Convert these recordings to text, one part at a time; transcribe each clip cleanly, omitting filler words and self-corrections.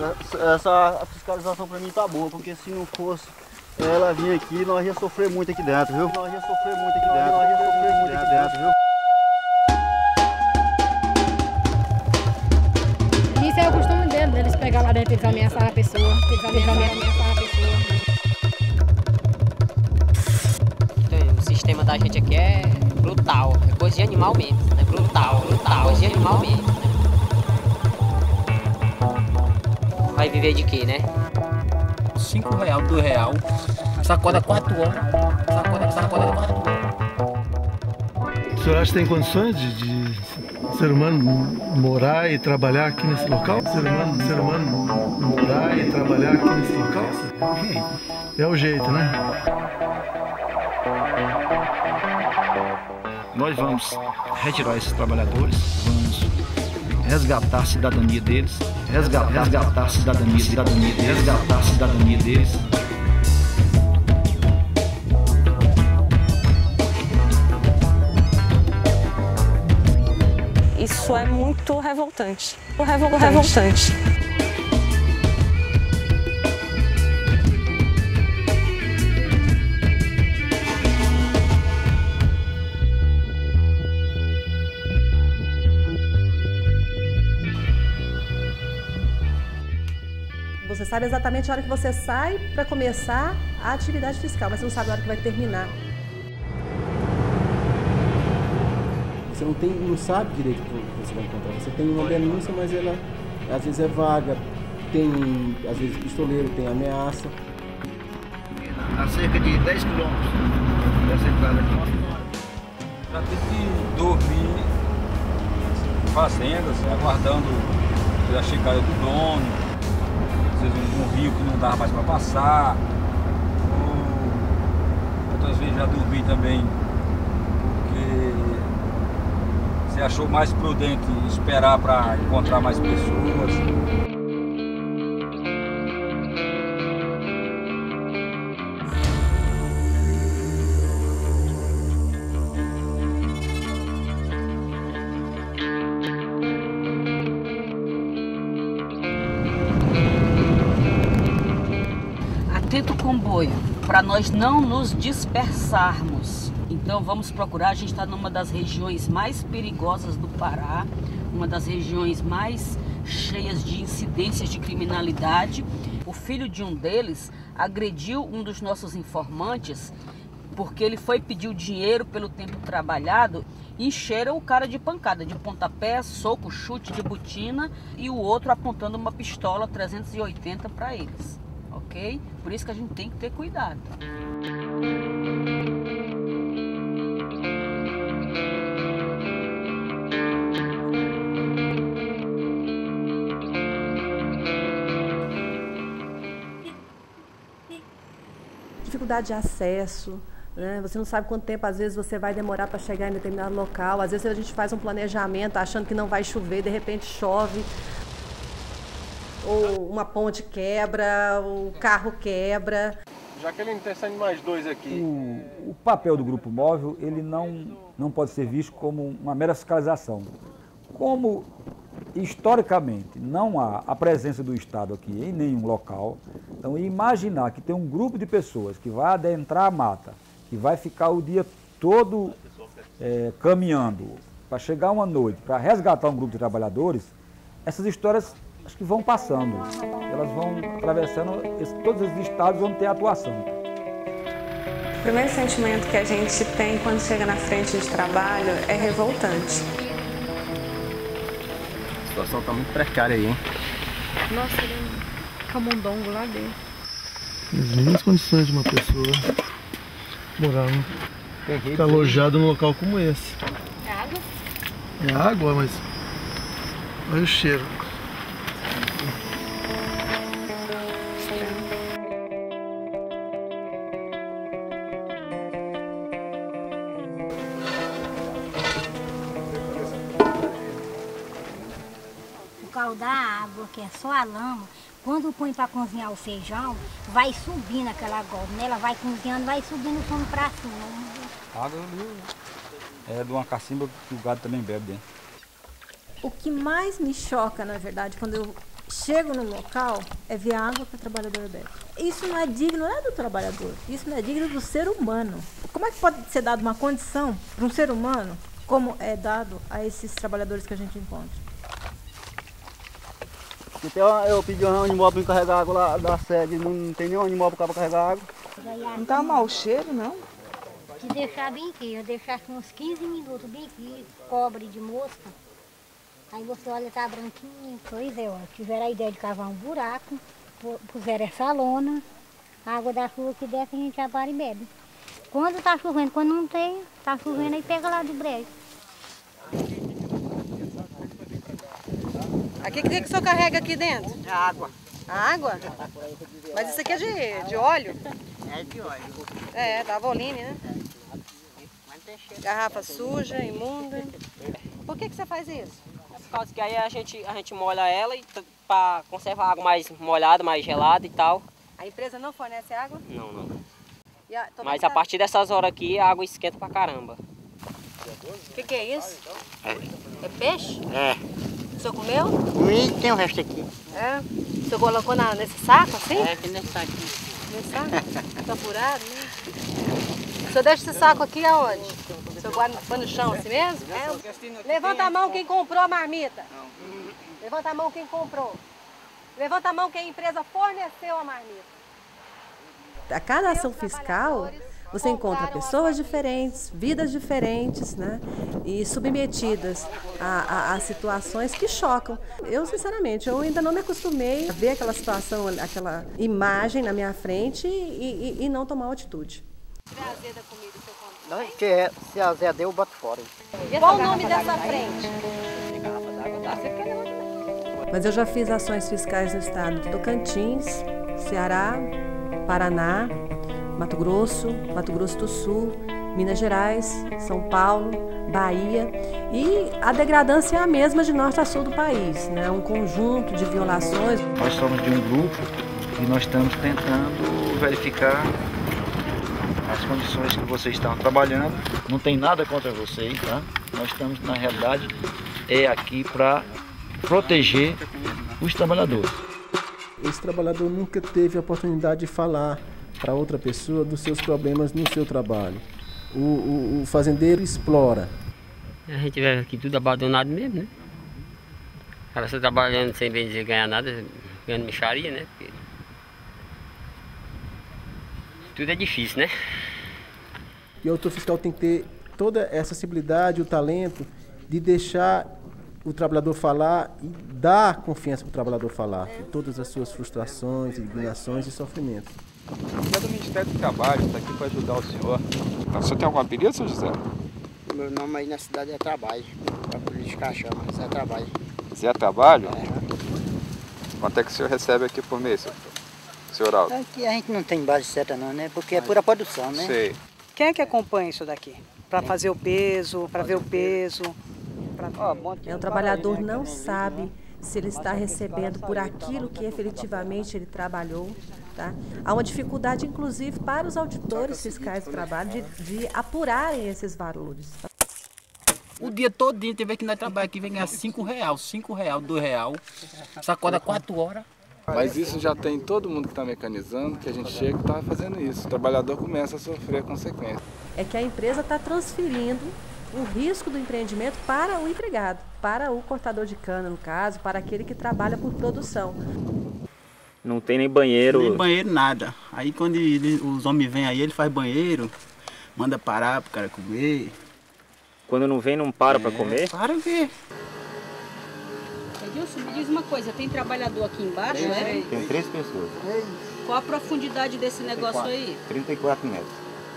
Essa fiscalização pra mim tá boa, porque se não fosse ela vir aqui, nós ia sofrer muito aqui dentro, viu? Nós ia sofrer muito aqui dentro, nós ia sofrer muito aqui dentro, viu? Isso é o costume deles pegar lá dentro, eles ameaçar a pessoa, eles ameaçar a pessoa. Então, o sistema da gente aqui é brutal, é coisa de animal mesmo, é brutal, coisa de animal mesmo. Né? Vai viver de quê, né? R$5, R$2, sacola 4 horas, sacola 4 horas. O senhor acha que tem condições de ser humano morar e trabalhar aqui nesse local? Ser humano morar e trabalhar aqui nesse local? É o jeito, né? Nós vamos retirar esses trabalhadores, vamos resgatar a cidadania deles, resgatar a cidadania deles. Isso é muito revoltante. Você sabe exatamente a hora que você sai para começar a atividade fiscal, mas você não sabe a hora que vai terminar. Você não sabe direito o que você vai encontrar. Você tem uma denúncia, mas ela às vezes é vaga, tem às vezes pistoleiro, tem ameaça. A cerca de 10 quilômetros dessa entrada aqui. Já tive que dormir em fazendas, aguardando a chegada do dono, às vezes um rio que não dava mais para passar. Outras vezes já dormi também porque você achou mais prudente esperar para encontrar mais pessoas. Atento comboio, para nós não nos dispersarmos. Então vamos procurar, a gente está numa das regiões mais perigosas do Pará, uma das regiões mais cheias de incidências de criminalidade. O filho de um deles agrediu um dos nossos informantes porque ele foi pedir o dinheiro pelo tempo trabalhado e encheram o cara de pancada, de pontapé, soco, chute de botina e o outro apontando uma pistola 380 para eles, ok? Por isso que a gente tem que ter cuidado. Dificuldade de acesso, né? Você não sabe quanto tempo às vezes você vai demorar para chegar em determinado local. Às vezes a gente faz um planejamento achando que não vai chover, de repente chove, ou uma ponte quebra, o carro quebra. Jaqueline, tem saindo mais dois aqui. O papel do Grupo Móvel ele não pode ser visto como uma mera fiscalização. Como historicamente não há a presença do Estado aqui em nenhum local, então imaginar que tem um grupo de pessoas que vai adentrar a mata, que vai ficar o dia todo caminhando para chegar uma noite, para resgatar um grupo de trabalhadores, essas histórias acho que vão passando, elas vão atravessando todos os estados onde tem atuação. O primeiro sentimento que a gente tem quando chega na frente de trabalho é revoltante. A situação está muito precária aí, hein? Nossa, ele é um camundongo lá dentro. As mínimas condições de uma pessoa morar, ficar alojado num local como esse. É água? É água, mas olha o cheiro. O caldo da água, que é só a lama, quando põe para cozinhar o feijão, vai subindo aquela goma, né? Ela vai cozinhando, vai subindo o fundo para cima. A água é de uma cacimba que o gado também bebe dentro. O que mais me choca, na verdade, quando eu chegam no local, é ver água que o trabalhador bebe. Isso não é digno, não é do trabalhador, isso não é digno do ser humano. Como é que pode ser dada uma condição para um ser humano, como é dado a esses trabalhadores que a gente encontra? Eu pedi um animal para carregar água lá da sede, não tem nenhum animal para carregar água. Não tá mau cheiro, não? Se deixar bem aqui, eu deixasse uns 15 minutos bem aqui, cobre de mosca. Aí você olha, tá branquinho. Pois é, ó, tiveram a ideia de cavar um buraco, puseram essa lona, a água da chuva que desce a gente apara e bebe. Quando tá chovendo, quando não tem, tá chovendo aí pega lá do brejo. Aqui, o que o senhor carrega aqui dentro? Água. Água? Mas isso aqui é de óleo? É de óleo. É, da Avoline, né? Garrafa suja, imunda. Por que você faz isso? Por causa que aí a gente molha ela para conservar a água mais molhada, mais gelada e tal. A empresa não fornece água? Não. Mas a partir dessas horas aqui a água esquenta pra caramba. O que é isso? É. É peixe? É. O senhor comeu? E tem o resto aqui. É. O senhor colocou nesse saco assim? É, aqui nesse saco. Nesse saco? Tá furado, né? O senhor deixa esse saco aqui aonde? O senhor guarda no chão assim mesmo? É. Levanta a mão quem comprou a marmita. Levanta a mão quem comprou. Levanta a mão quem a empresa forneceu a marmita. A cada ação fiscal, você encontra pessoas diferentes, vidas diferentes, né? E submetidas a situações que chocam. Eu, sinceramente, eu ainda não me acostumei a ver aquela situação, aquela imagem na minha frente e não tomar uma atitude. Não, que se azedar eu boto fora. Qual o nome dessa frente? Mas eu já fiz ações fiscais no estado de Tocantins, Ceará, Paraná, Mato Grosso do Sul, Minas Gerais, São Paulo, Bahia, e a degradância é a mesma de norte a sul do país, né? Um conjunto de violações. Nós somos de um grupo e nós estamos tentando verificar as condições que vocês estão trabalhando. Não tem nada contra vocês, tá? Nós estamos, na realidade, aqui para proteger os trabalhadores. Esse trabalhador nunca teve a oportunidade de falar para outra pessoa dos seus problemas no seu trabalho. O fazendeiro explora. A gente vê aqui tudo abandonado mesmo, né? O cara está trabalhando sem bem dizer ganhar nada, ganhando mixaria, né? Porque tudo é difícil, né? E o autor fiscal tem que ter toda essa sensibilidade, o talento de deixar o trabalhador falar e dar confiança para o trabalhador falar de todas as suas frustrações, indignações e sofrimentos. É do Ministério do Trabalho, está aqui para ajudar o senhor. O senhor tem algum apelido, seu José? Meu nome aí na cidade é Trabalho, a política chama, Zé Trabalho. Zé Trabalho? É. Quanto é que o senhor recebe aqui por mês, senhor Aldo? Aqui a gente não tem base certa não, né? Porque é pura produção, né? Sei. Quem é que acompanha isso daqui? Para fazer o peso, para ver o peso? O trabalhador não sabe se ele está recebendo por aquilo que efetivamente ele trabalhou. Tá? Há uma dificuldade, inclusive, para os auditores fiscais do trabalho de apurarem esses valores. O dia todinho tem vez que nós trabalhamos aqui, vem ganhar R$5, R$2. Só acorda 4 horas. Mas isso já tem todo mundo que está mecanizando, que a gente chega e está fazendo isso. O trabalhador começa a sofrer a consequência. É que a empresa está transferindo o risco do empreendimento para o empregado, para o cortador de cana, no caso, para aquele que trabalha por produção. Não tem nem banheiro. Nem banheiro, nada. Aí quando os homens vêm aí, ele faz banheiro, manda parar pro cara comer. Quando não vem, não para pra comer? Para ver. Edilson, me diz uma coisa, tem trabalhador aqui embaixo, né? Tem 3 pessoas. Qual a profundidade desse negócio aí? 34 metros.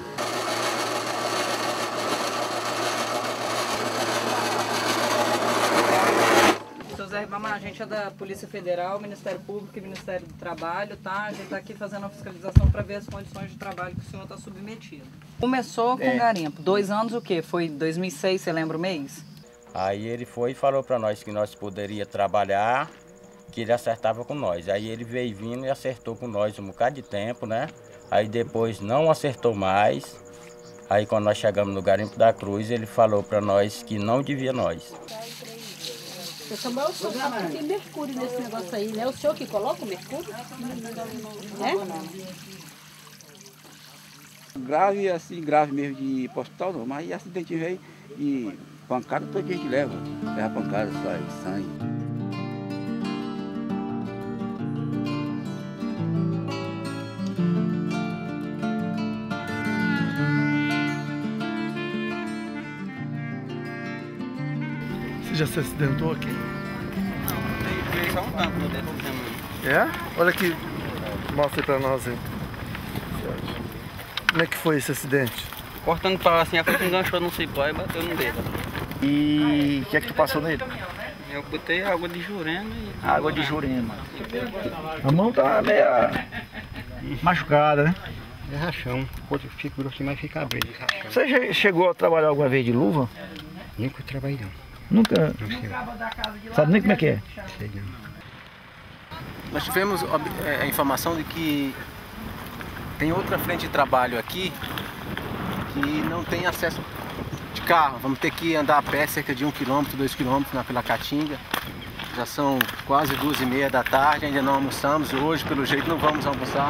José Ribamar, a gente é da Polícia Federal, Ministério Público e Ministério do Trabalho, tá? A gente está aqui fazendo uma fiscalização para ver as condições de trabalho que o senhor está submetido. Começou com garimpo. 2 anos o quê? Foi 2006, você lembra o mês? Aí ele foi e falou para nós que nós poderíamos trabalhar, que ele acertava com nós. Aí ele veio vindo e acertou com nós um bocado de tempo, né? Aí depois não acertou mais. Aí quando nós chegamos no garimpo da Cruz, ele falou para nós que não devia nós. Seu Samuel, o senhor sabe que tem mercúrio nesse negócio aí, né? O senhor que coloca o mercúrio? Grave, assim, grave mesmo de ir para o hospital não, mas acidente veio e pancada todo dia a gente leva pancada, sai sangue. Você já se acidentou aqui? Veio só um campo dessa semana. É? Olha aqui, mostra aí pra nós aí. Como é que foi esse acidente? Cortando pau assim, a frente enganchou no cipó e bateu no dedo. E o que é que tu passou nele? Eu botei água de Jurema e... Água de Jurema. A mão tá meio machucada, né? É rachão. Outro fica grossinho, mas fica verde. Você já chegou a trabalhar alguma vez de luva? Nunca trabalhei não. Nunca? Não sei. Sabe nem como é que é? Sei não. Nós tivemos a informação de que tem outra frente de trabalho aqui que não tem acesso de carro. Vamos ter que andar a pé cerca de 1 km, 2 km pela Caatinga. Já são quase 2h30 da tarde, ainda não almoçamos. Hoje, pelo jeito, não vamos almoçar.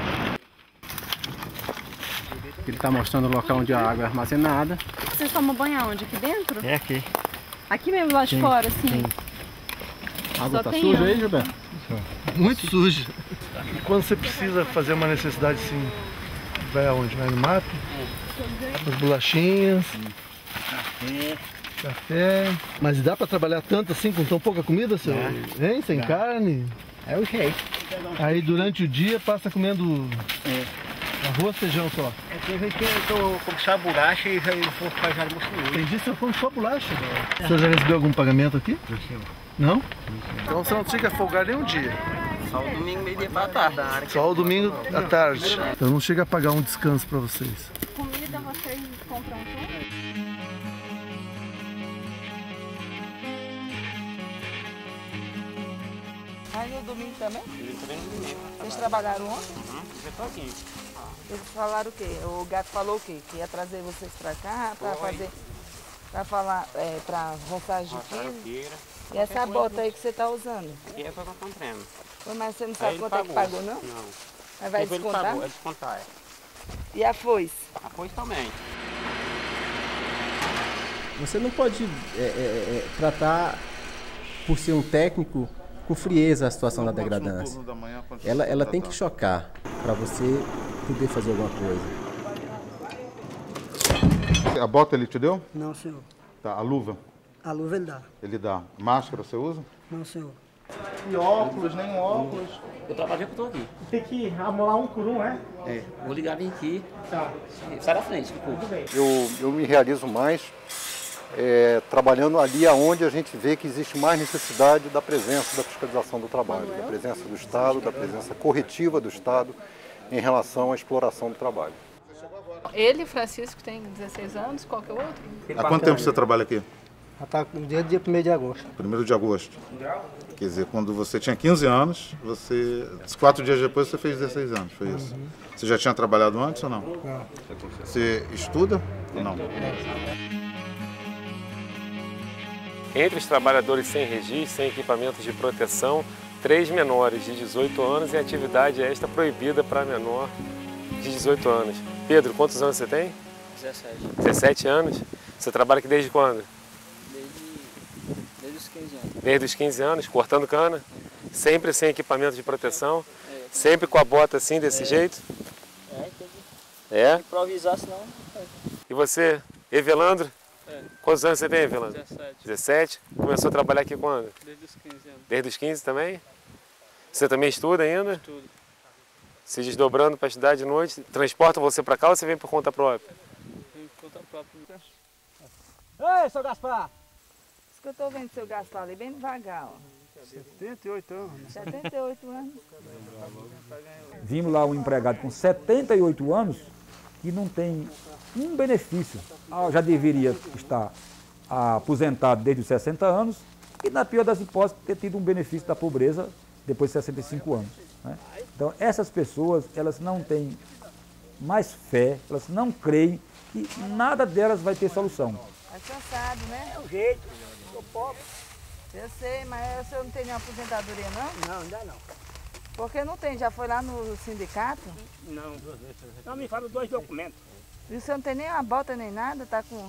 Ele está mostrando o local onde a água é armazenada. Vocês tomam banho aonde? Aqui dentro? É aqui. Aqui mesmo, lá de fora, assim? A água Só está tem suja água. aí, Gilberto? Muito suja. E quando você precisa fazer uma necessidade assim, vai aonde? Vai no mato? As bolachinhas, café. Mas dá pra trabalhar tanto assim com tão pouca comida, seu? Hein? Sem carne? É o jeito. Aí durante o dia passa comendo arroz, feijão só. É que eu tô com só bolacha e vou fazer almoço hoje. Entendi, você come só bolacha. O senhor já recebeu algum pagamento aqui? Não sei. Não? Então você não chega a folgar nenhum dia. Só o domingo, meio-dia pra tarde. Só o domingo à tarde. Então não chega a pagar um descanso pra vocês. Comida vocês compram tudo? Aí no domingo também? Vocês trabalharam ontem? Já tô aqui. Eles falaram o quê? O gato falou o quê? Que ia trazer vocês pra cá pra fazer... Pra falar, pra roçagem de piso. E essa bota aí que você tá usando? E essa eu tô comprando. Mas você não sabe quanto é que pagou, não? Não. Mas vai Depois descontar? Ele pagou, vai descontar. E a foice? A foice também. Você não pode tratar, por ser um técnico, com frieza a situação da degradância. Ela tem que chocar para você poder fazer alguma coisa. A bota ele te deu? Não, senhor. Tá, a luva? A luva ele dá. Ele dá. Máscara você usa? Não, senhor. E óculos, nem óculos. Eu trabalhei que eu tô aqui. Tem que amolar um por um, é? É, vou ligar bem aqui. Tá. Sai da frente. Tudo bem. Eu me realizo mais trabalhando ali onde a gente vê que existe mais necessidade da presença da fiscalização do trabalho, da presença do Estado, da presença corretiva do Estado em relação à exploração do trabalho. Ele, Francisco, tem 16 anos, qual que é o outro? Há quanto tempo você trabalha aqui? Já tá desde dia 1º de agosto. 1º de agosto. Quer dizer, quando você tinha 15 anos, 4 dias depois você fez 16 anos, foi isso? Você já tinha trabalhado antes ou não? Não. Você estuda ou não? Entre os trabalhadores sem registro, sem equipamentos de proteção, 3 menores de 18 anos e atividade extra proibida para menor de 18 anos. Pedro, quantos anos você tem? 17. 17 anos? Você trabalha aqui desde quando? Desde os 15 anos. Desde os 15 anos, cortando cana? Sempre sem equipamento de proteção? Sempre com a bota assim, desse jeito? Tem que improvisar, senão... E você, Evelandro? Quantos anos você tem, Evelandro? 17. 17? Começou a trabalhar aqui quando? Desde os 15 anos. Desde os 15 também? Você também estuda ainda? Estudo. Se desdobrando para estudar de noite, transporta você para cá ou você vem por conta própria? Vem por conta própria. Ei, seu Gaspar! Isso que eu tô vendo, seu Gaspar, ali bem devagar, ó. 78 anos. 78 anos. Vimos lá um empregado com 78 anos que não tem um benefício. Já deveria estar aposentado desde os 60 anos e, na pior das hipóteses, ter tido um benefício da pobreza depois de 65 anos. Né? Então, essas pessoas, elas não têm mais fé, elas não creem que nada delas vai ter solução. Tá cansado, né? É o jeito, sou pobre. Eu sei, mas o senhor não tem nenhuma aposentadoria, não? Não, ainda não. Por que não tem? Já foi lá no sindicato? Não. Não, me fala 2 documentos. E o senhor não tem nem uma bota nem nada? Tá com...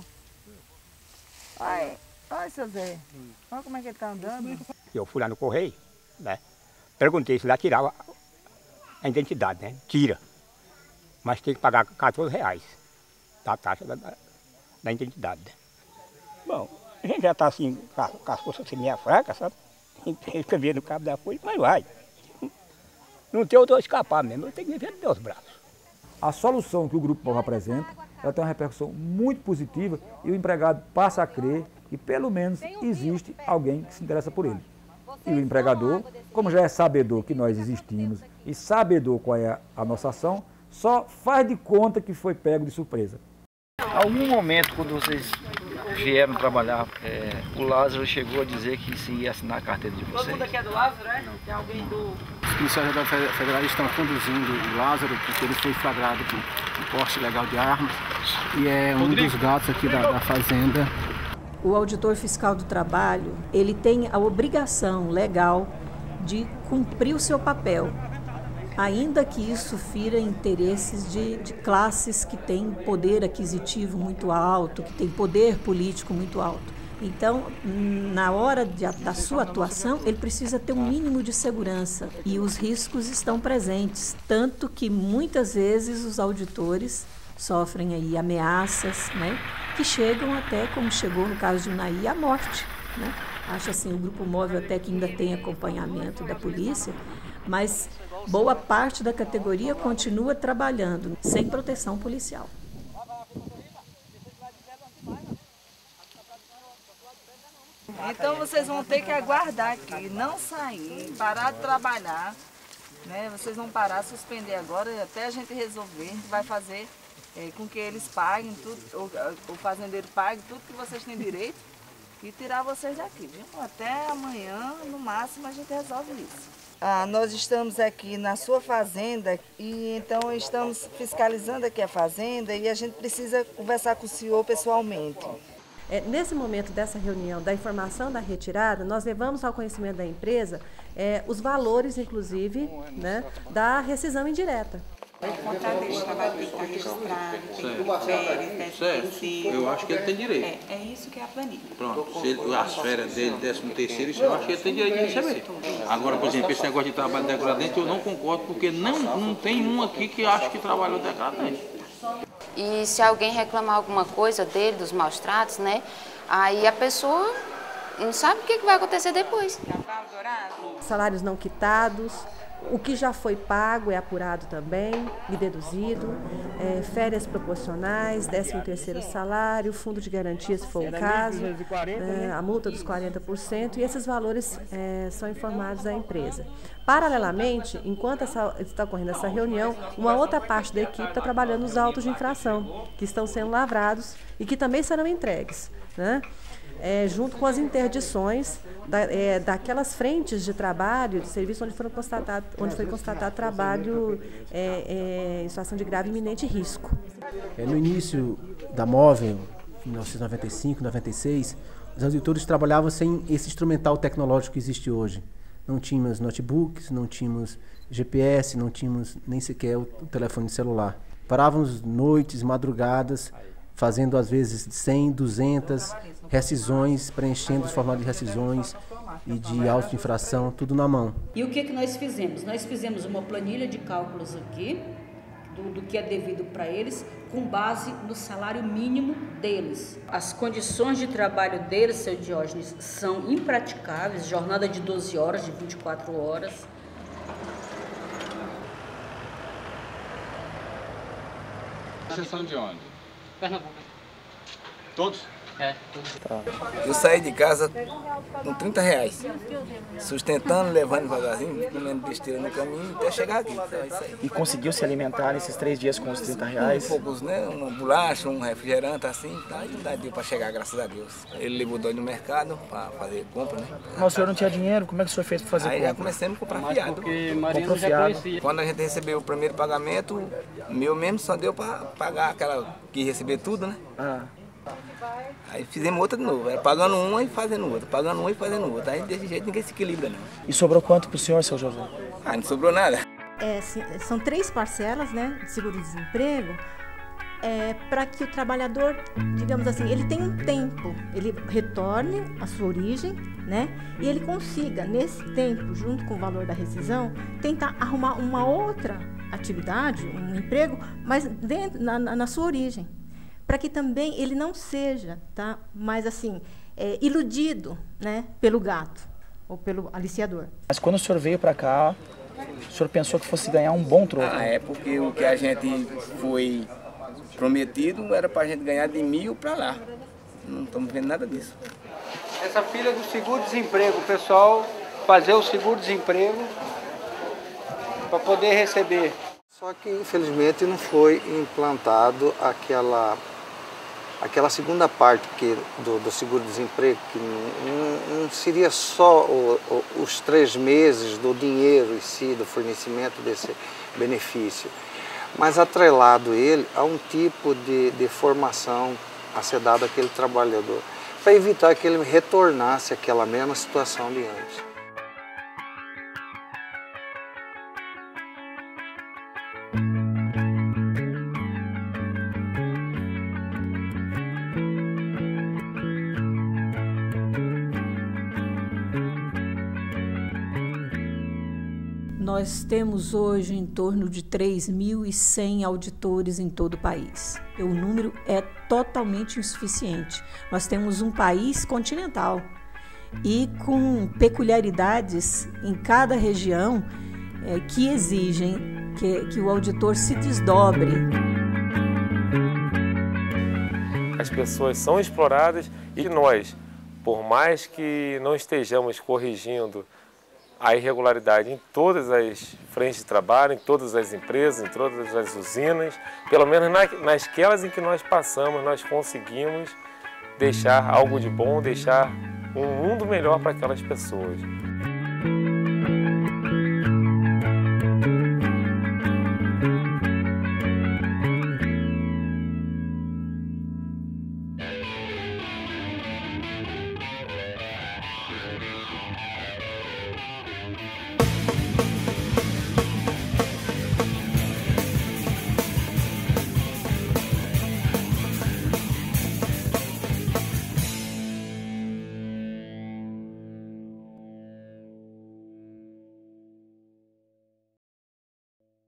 Olha, seu Zé. Olha como é que ele tá andando. Eu fui lá no correio, né? Perguntei se lá tirava a identidade, né? Tira. Mas tem que pagar R$14 da taxa da identidade. Bom, a gente já está assim, com as forças assim, meio fracas, sabe? Escrever no cabo da folha, mas vai. Não tem outro escapar mesmo, eu tenho que viver dos meus braços. A solução que o Grupo Móvel apresenta, ela tem uma repercussão muito positiva e o empregado passa a crer que pelo menos existe alguém que se interessa por ele. E o empregador, como já é sabedor que nós existimos e sabedor qual é a nossa ação, só faz de conta que foi pego de surpresa. Algum momento, quando vocês vieram trabalhar, o Lázaro chegou a dizer que se ia assinar a carteira de vocês? Todo mundo aqui é do Lázaro, é? Tem alguém do... Os policiais federais estão conduzindo o Lázaro porque ele foi flagrado com porte ilegal de armas e é um dos gatos aqui da fazenda. O auditor fiscal do trabalho, ele tem a obrigação legal de cumprir o seu papel, ainda que isso fira interesses de classes que têm poder aquisitivo muito alto, que têm poder político muito alto. Então, na hora da sua atuação, ele precisa ter um mínimo de segurança e os riscos estão presentes, tanto que muitas vezes os auditores sofrem aí ameaças, né, que chegam até, como chegou no caso de Unai, a morte, né? Acho assim, o Grupo Móvel até que ainda tem acompanhamento da polícia, mas boa parte da categoria continua trabalhando sem proteção policial. Então vocês vão ter que aguardar aqui, não sair, parar de trabalhar, né? Vocês vão parar, suspender agora, até a gente resolver, a gente vai fazer com que eles paguem tudo, o fazendeiro pague tudo que vocês têm direito e tirar vocês daqui, viu? Até amanhã, no máximo, a gente resolve isso. Nós estamos aqui na sua fazenda e então estamos fiscalizando aqui a fazenda e a gente precisa conversar com o senhor pessoalmente. Nesse momento dessa reunião, da informação da retirada, nós levamos ao conhecimento da empresa os valores, inclusive, né, da rescisão indireta. O contrato de trabalho tem que estar registrado, tem que ter férias, certo. Eu acho que ele tem direito. É isso que é a planilha. Pronto, se ele, as férias dele, 13º, isso eu acho que ele tem direito de receber. Agora, por exemplo, esse negócio de trabalho degradante, eu não concordo, porque não tem um aqui que acha que trabalhou degradante. E se alguém reclamar alguma coisa dele, dos maus tratos, né, aí a pessoa não sabe o que vai acontecer depois. Salários não quitados, o que já foi pago é apurado também e deduzido, férias proporcionais, 13º salário, fundo de garantia se for o caso, a multa dos 40% e esses valores são informados à empresa. Paralelamente, enquanto está ocorrendo essa reunião, uma outra parte da equipe está trabalhando nos autos de infração, que estão sendo lavrados e que também serão entregues, né? Junto com as interdições daquelas frentes de trabalho, de serviço onde foi constatado trabalho em situação de grave e iminente risco. No início da Móvel, em 1995, 96, os auditores trabalhavam sem esse instrumental tecnológico que existe hoje. Não tínhamos notebooks, não tínhamos GPS, não tínhamos nem sequer o telefone celular. Parávamos noites, madrugadas, fazendo às vezes 100, 200 rescisões, preenchendo os formatos de rescisões e de auto de infração, tudo na mão. E o que nós fizemos? Nós fizemos uma planilha de cálculos aqui, do que é devido para eles, com base no salário mínimo deles. As condições de trabalho deles, seu Diógenes, são impraticáveis, jornada de 12 horas, de 24 horas. Vocês são de onde? Pernambuco. Todos? Tá. Eu saí de casa com R$30, sustentando, levando devagarzinho, comendo besteira no caminho até chegar aqui. E conseguiu se alimentar nesses 3 dias com os R$30? Um poucos, né? Uma bolacha, um refrigerante assim, tá? E deu para chegar, graças a Deus. Ele levou dois no mercado para fazer compra, né? Mas o senhor não tinha dinheiro? Como é que o senhor fez para fazer compra? Aí já começamos a comprar fiado. Comprou fiado. Quando a gente recebeu o primeiro pagamento, o meu mesmo só deu para pagar aquela que receber tudo, né? Aí fizemos outra de novo, era pagando uma e fazendo outra, pagando uma e fazendo outra. Aí desse jeito ninguém se equilibra não. E sobrou quanto pro senhor, seu José? Ah, não sobrou nada. São 3 parcelas, né, de seguro-desemprego, para que o trabalhador, digamos assim, ele tenha um tempo, ele retorne à sua origem, né, e ele consiga, nesse tempo, junto com o valor da rescisão, tentar arrumar uma outra atividade, um emprego, mas dentro, na sua origem, para que também ele não seja, tá, mais assim, iludido, né, pelo gato ou pelo aliciador. Mas quando o senhor veio para cá, o senhor pensou que fosse ganhar um bom troco? É porque o que a gente foi prometido era para a gente ganhar de 1.000 para lá. Não estamos vendo nada disso. Essa fila do seguro-desemprego, o pessoal fazer o seguro-desemprego para poder receber. Só que infelizmente não foi implantado aquela segunda parte do seguro-desemprego, que não seria só os 3 meses do dinheiro em si, do fornecimento desse benefício, mas atrelado ele a um tipo de formação a ser dado àquele trabalhador, para evitar que ele retornasse àquela mesma situação de antes. Nós temos hoje em torno de 3.100 auditores em todo o país. O número é totalmente insuficiente. Nós temos um país continental e com peculiaridades em cada região que exigem que o auditor se desdobre. As pessoas são exploradas e nós, por mais que não estejamos corrigindo a irregularidade em todas as frentes de trabalho, em todas as empresas, em todas as usinas, pelo menos nasquelas em que nós passamos, nós conseguimos deixar algo de bom, deixar um mundo melhor para aquelas pessoas.